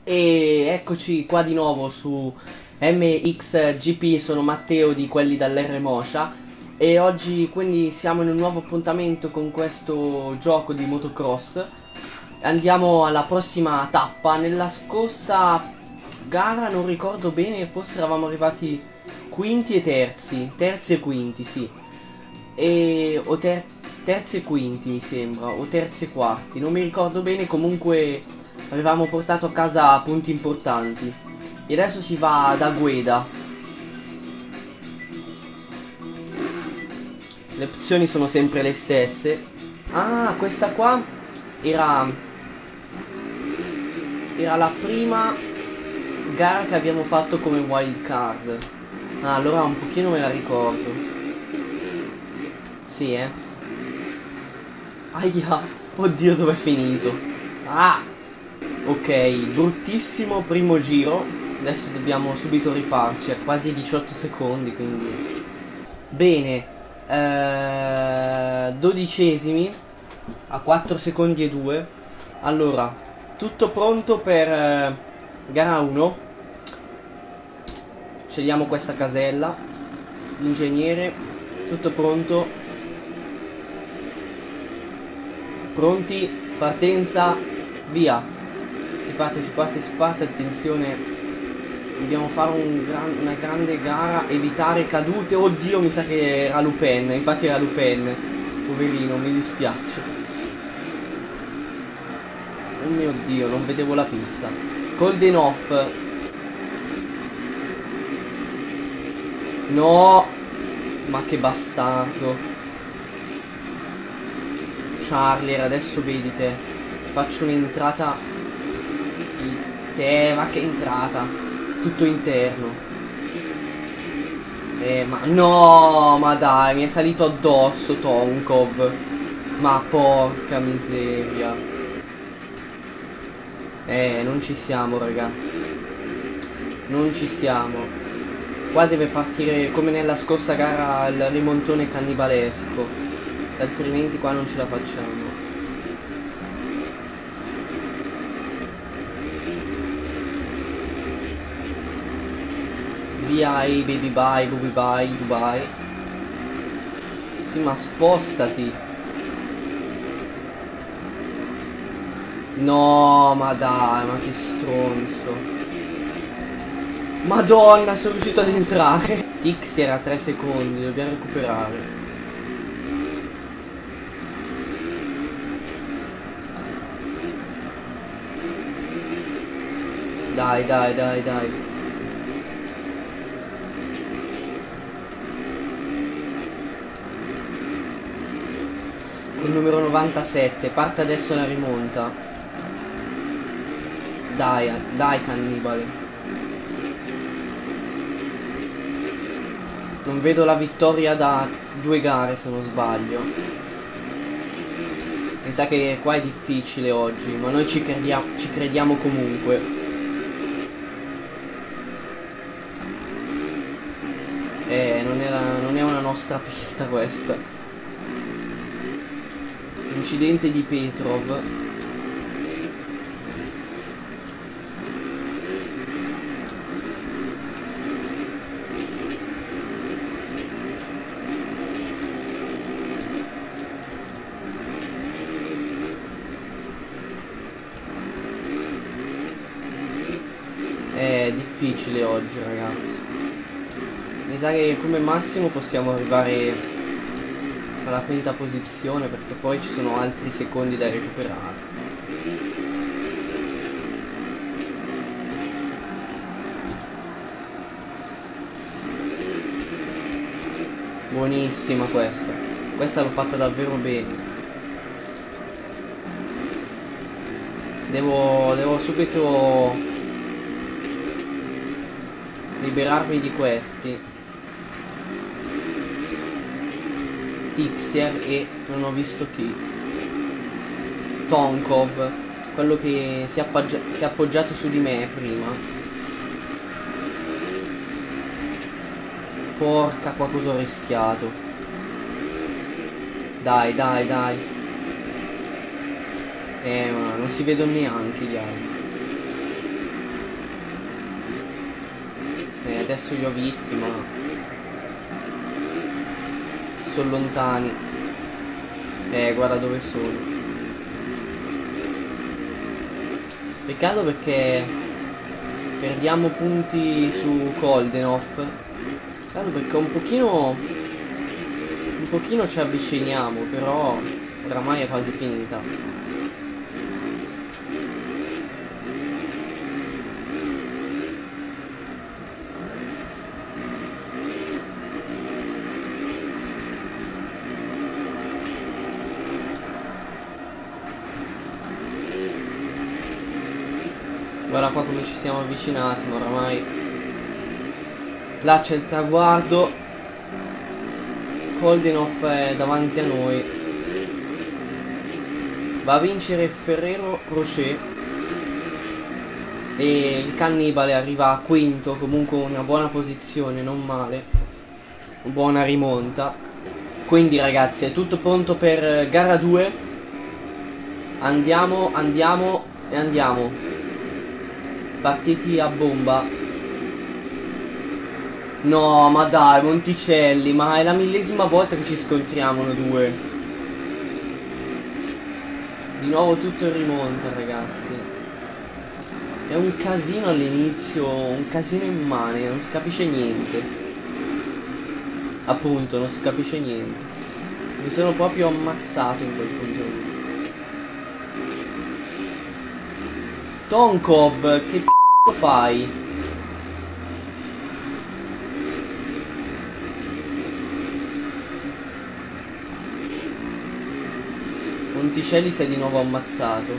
E eccoci qua di nuovo su MXGP, sono Matteo di quelli dall'R Moscia e oggi quindi siamo in un nuovo appuntamento con questo gioco di motocross. Andiamo alla prossima tappa. Nella scorsa gara non ricordo bene, forse eravamo arrivati quinti e terzi e quinti, sì. O terzi e quinti mi sembra, o terzi e quarti, non mi ricordo bene, comunque avevamo portato a casa punti importanti. E adesso si va da Gueda. Le opzioni sono sempre le stesse. Ah, questa qua era la prima gara che abbiamo fatto come wild card. Ah, allora un pochino me la ricordo. Sì, Aia, oddio, dov'è finito? Ah! Ok, bruttissimo primo giro. Adesso dobbiamo subito rifarci a quasi 18 secondi, quindi bene. 12esimi a 4 secondi e 2. Allora, tutto pronto per gara 1. Scegliamo questa casella. L'ingegnere, tutto pronto. Pronti, partenza, via. Si parte, attenzione. Dobbiamo fare una grande gara, evitare cadute. Oddio, mi sa che era Lupin, infatti era Lupin. Poverino, mi dispiace. Oh mio Dio, non vedevo la pista. Golden off. No, ma che bastardo. Charlie, adesso vedi te. Faccio un'entrata. Ma che entrata. Tutto interno. Ma no, ma dai, mi è salito addosso Tonkov. Ma porca miseria. Non ci siamo, ragazzi. Non ci siamo. Qua deve partire come nella scorsa gara il rimontone cannibalesco, altrimenti qua non ce la facciamo. Via, baby bye, booby bye, Dubai. Sì, ma spostati. No, ma dai, ma che stronzo. Madonna, sono riuscito ad entrare. Tix era a 3 secondi, dobbiamo recuperare. Dai. Il numero 97, parte adesso la rimonta. Dai cannibale. Non vedo la vittoria da 2 gare, se non sbaglio. Mi sa che qua è difficile oggi, ma noi ci crediamo comunque. Non è una nostra pista questa. Incidente di Petrov. È difficile oggi, ragazzi. Mi sa che come massimo possiamo arrivare alla quinta posizione, perché poi ci sono altri secondi da recuperare. Buonissima questa l'ho fatta davvero bene. Devo subito liberarmi di questi. Tixier e non ho visto chi. Tonkov, quello che si è appoggiato su di me prima. Porca, qua cosa ho rischiato. Dai. Ma non si vedono neanche gli altri. adesso li ho visti, ma sono lontani. Guarda dove sono. Peccato perché perdiamo punti su Koldenhof. Peccato perché un pochino ci avviciniamo, però oramai è quasi finita. Guarda qua come ci siamo avvicinati, ma oramai là c'è il traguardo. Koldenhof è davanti a noi. Va a vincere Ferrero Rocher e il Cannibale arriva a quinto, comunque una buona posizione, non male, buona rimonta. Quindi ragazzi è tutto pronto per gara 2. Andiamo e andiamo. Partiti a bomba. No, ma dai, Monticelli, ma è la millesima volta che ci scontriamo noi due. Di nuovo tutto in rimonta, ragazzi. È un casino all'inizio, un casino immane, non si capisce niente. Appunto, non si capisce niente. Mi sono proprio ammazzato in quel punto lì. Tonkov, che c***o fai? Monticelli si è di nuovo ammazzato.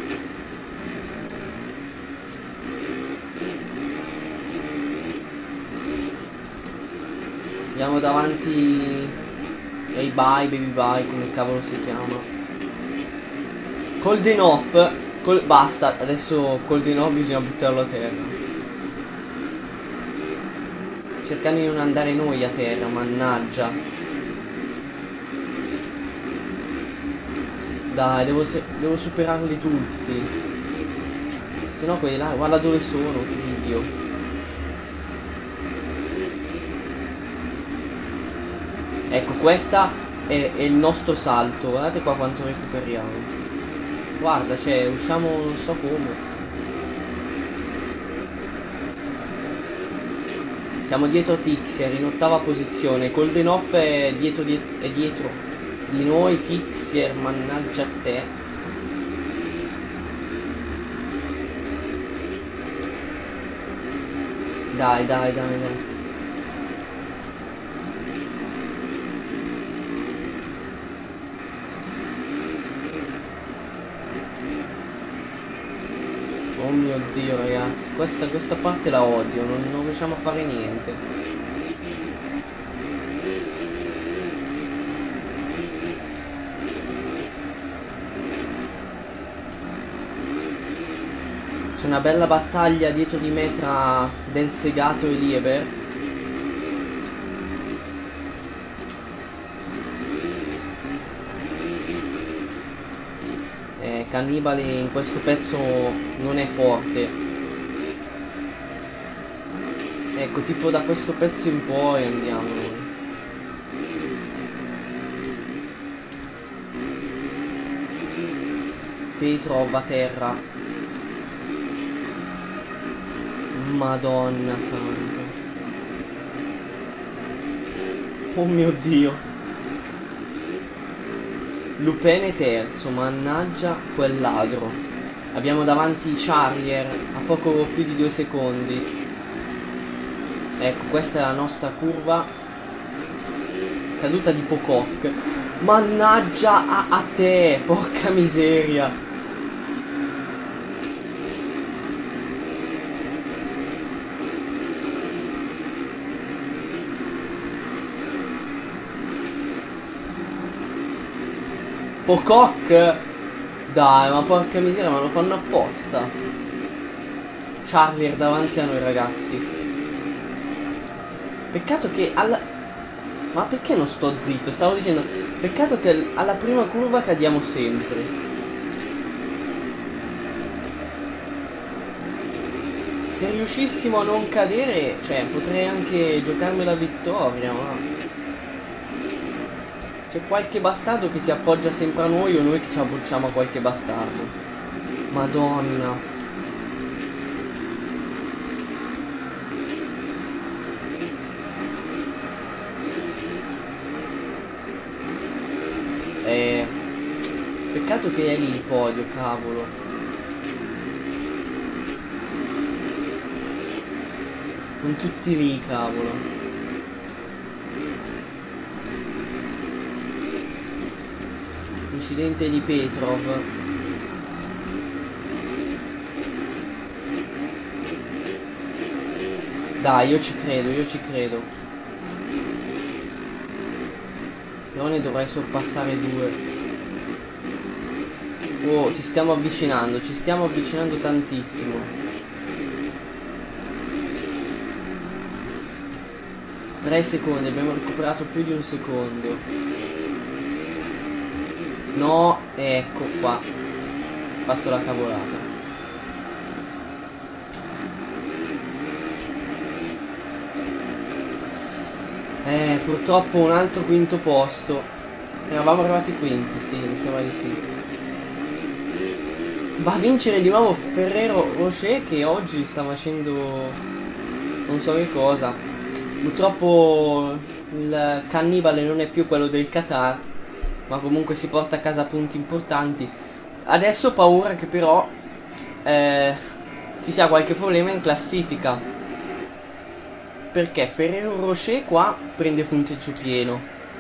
Andiamo davanti ai Baby Bye, come cavolo si chiama. Koldenhof. Basta, adesso Koldenhof bisogna buttarlo a terra. Cercando di non andare noi a terra, mannaggia. Dai, devo superarli tutti. Se no quelli là, guarda dove sono, che Dio. Ecco, questa è il nostro salto. Guardate qua quanto recuperiamo. Guarda, cioè, usciamo non so come. Siamo dietro Tixier in ottava posizione. Koldenhof è dietro di noi. Tixier, mannaggia a te. Dai. Oh mio Dio, ragazzi, questa parte la odio, non riusciamo a fare niente. C'è una bella battaglia dietro di me tra Del Segato e Lieber. Cannibale in questo pezzo non è forte. Ecco, tipo da questo pezzo in poi andiamo noi. Petrov a terra. Madonna santa. Oh mio Dio. Lupene terzo, mannaggia quel ladro. Abbiamo davanti Charlier a poco più di 2 secondi. Ecco, questa è la nostra curva. Caduta di Pocock. Mannaggia a te, porca miseria. Pocock. Dai, ma porca miseria, ma lo fanno apposta. Charlier davanti a noi, ragazzi. Peccato che alla... Ma perché non sto zitto? Stavo dicendo, peccato che alla prima curva cadiamo sempre. se riuscissimo a non cadere, cioè potrei anche giocarmi la vittoria, ma c'è qualche bastardo che si appoggia sempre a noi o noi che ci appoggiamo a qualche bastardo. Madonna. Peccato che è lì il podio, cavolo. Non tutti lì, cavolo. Incidente di Petrov. Dai, io ci credo, io ci credo. Però ne dovrei sorpassare due. Oh, ci stiamo avvicinando tantissimo. Tre secondi, abbiamo recuperato più di un secondo. No, ecco qua. Ho fatto la cavolata. Purtroppo un altro quinto posto. Eravamo arrivati quinti, sì, mi sembra di sì. Va a vincere di nuovo Ferrero Rocher, che oggi sta facendo non so che cosa. Purtroppo il cannibale non è più quello del Qatar, ma comunque si porta a casa punti importanti. Adesso ho paura che però ci sia qualche problema in classifica, perché Ferrero Rocher qua prende punteggio pieno.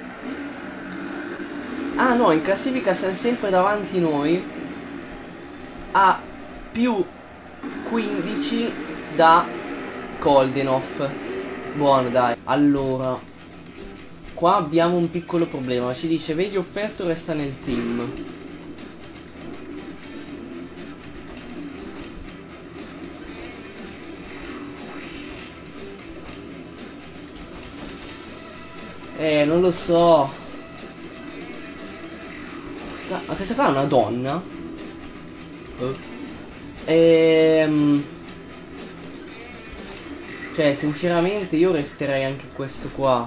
Ah no, in classifica siamo sempre davanti noi, a più 15 da Koldenov. Buono, dai. Allora, qua abbiamo un piccolo problema. Ci dice vedi offerto, resta nel team. Non lo so. Ma questa qua è una donna? Cioè, sinceramente io resterei anche questo qua.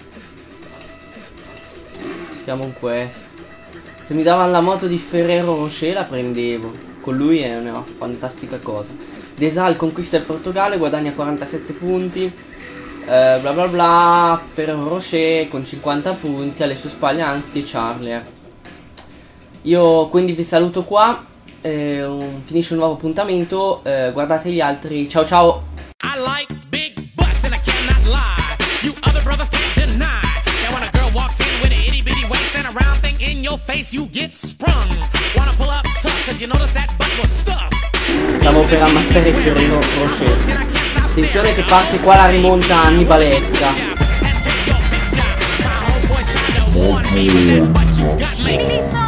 Siamo in questo. Se mi davano la moto di Ferrero Rocher la prendevo. Con lui è una fantastica cosa. Desal conquista il Portogallo, guadagna 47 punti. Bla bla bla. Ferrero Rocher con 50 punti. Alle sue spalle Ansti e Charler. Io quindi vi saluto qua. Finisce un nuovo appuntamento. Guardate gli altri. Ciao ciao. I like big butts and I cannot lie. You other brothers can't deny. Now when a girl walks in with an itty bitty waist and a round thing in your face, you get sprung. Wanna pull up tough cause you notice that butt was stuffed. Stavo per ammassare Ferrero Rocher. Attenzione che parte qua la rimonta annibalesca.